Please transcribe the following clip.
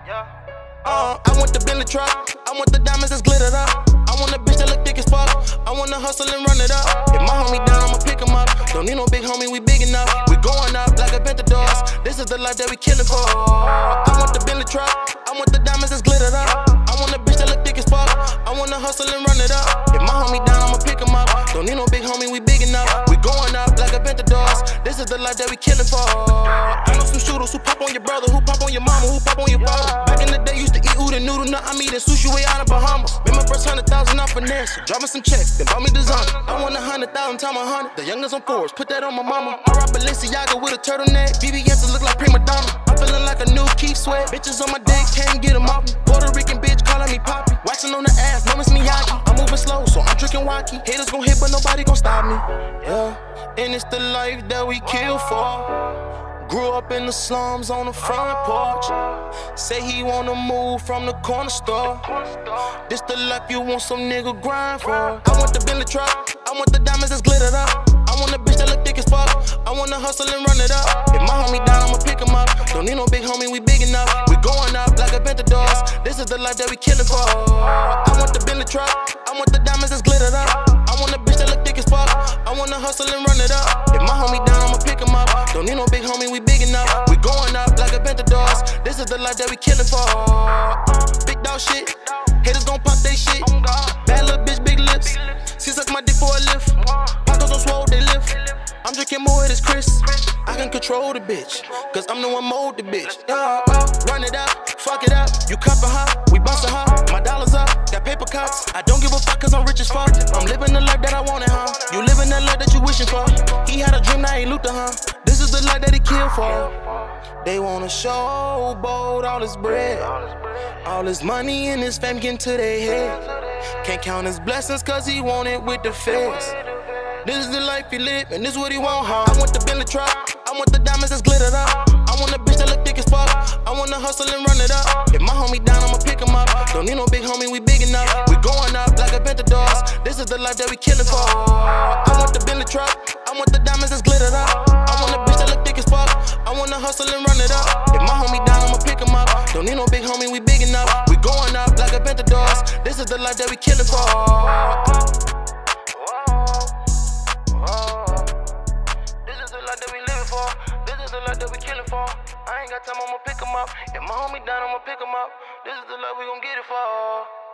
I want the Bentley truck. I want the diamonds that's glittered up. I want a bitch that look thick as fuck. I want to hustle and run it up. If my homie down, I'ma pick him up. Don't need no big homie, we big enough. We going up like a Pentadors. This is the life that we killing for. I want the Bentley truck. I want the diamonds that's glittered up. I want a bitch that look thick as fuck. I want to hustle and run it up. If my homie down, I'ma pick him up. Don't need no big homie, we big enough. We going up like a Pentadors. This is the life that we killing for. I know some shooters who pop on your brother, who pop on your mama, who pop on your father. Back in the day, used to eat oodle noodle. Now I'm eating sushi way out of Bahamas. Made my first 100,000 off finesse. Dropping some checks, then bought me designer. I want 100,000 times 100. The youngest on Forbes, put that on my mama. I rock Balenciaga with a turtleneck. BBS look like prima donna. I'm feeling like a new Keith Sweat. Bitches on my dick, can't get them off me. Puerto Rican bitch calling me Poppy. Waxing on the ass, no it's Miyagi. I'm moving slow, so I'm drinking Wacky. Haters gon' hit, but nobody gon' stop me. Yeah, and it's the life that we kill for. Grew up in the slums on the front porch. Say he wanna move from the corner store. This the life you want some nigga grind for. I want the Bentley truck. I want the diamonds that's glittered up. I want a bitch that look thick as fuck. I wanna hustle and run it up. If my homie down, I'ma pick him up. Don't need no big homie, we big enough. We going up like a Pentadors. This is the life that we killing for. I want the Bentley truck. I want the diamonds that's glittered up. I want a bitch that look thick as fuck. I wanna hustle and run it up. If my homie down, I'ma pick him up. Don't need no big homie, we big enough. We going up like a Pentadors. This is the life that we killing for. Big dog shit. Haters gon' pop they shit. Bad little bitch, big lips. She suck my dick for a lift. Pockets on swole, they lift. I'm drinking more of this Chris. I can control the bitch, cause I'm the one mold the bitch. Run it up, fuck it up. You cuffin' her, we bustin' her. My dollars up, got paper cuts. I don't give a fuck cause I'm rich as fuck. I'm living the life that I wanted, huh? You living the life that you wishing for. He had a dream, now he Luther, huh? This is the life that he killed for. They wanna showboat all his bread. All his money and his fame getting to their head. Can't count his blessings cause he want it with the feds. This is the life he live, and this is what he want, huh? I want the Bentley truck. I want the diamonds that's glittered up. I want a bitch that look thick as fuck. I wanna hustle and run it up. If my homie down, I'ma pick him up. Don't need no big homie, we big enough. We going up like a Pentadors. This is the life that we killing for. I want the Bentley truck. I want the diamonds that's glittered up. I want a bitch that look thick as fuck. I wanna hustle and run it up. If my homie down, I'ma pick him up. Don't need no big homie, we big enough. We going up like a Pentadors. This is the life that we killing for. That we killing for. I ain't got time, I'ma pick him up. If my homie down, I'ma pick him up. This is the love we gon' get it for.